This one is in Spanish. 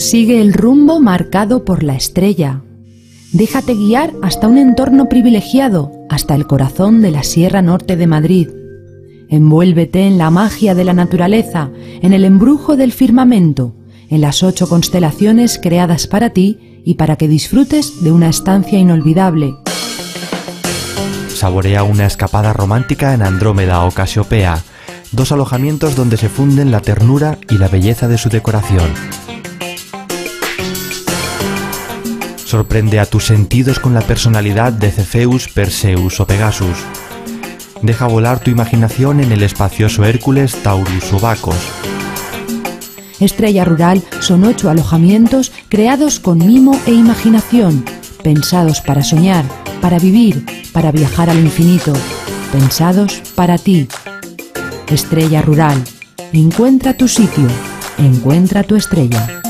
Sigue el rumbo marcado por la estrella. Déjate guiar hasta un entorno privilegiado, hasta el corazón de la Sierra Norte de Madrid. Envuélvete en la magia de la naturaleza, en el embrujo del firmamento, en las 8 constelaciones creadas para ti y para que disfrutes de una estancia inolvidable. Saborea una escapada romántica en Andrómeda o Casiopea, 2 alojamientos donde se funden la ternura y la belleza de su decoración. Sorprende a tus sentidos con la personalidad de Cefeus, Perseus o Pegasus. Deja volar tu imaginación en el espacioso Hércules, Taurus o Bacos. Estrella Rural son 8 alojamientos creados con mimo e imaginación, pensados para soñar, para vivir, para viajar al infinito, pensados para ti. Estrella Rural, encuentra tu sitio, encuentra tu estrella.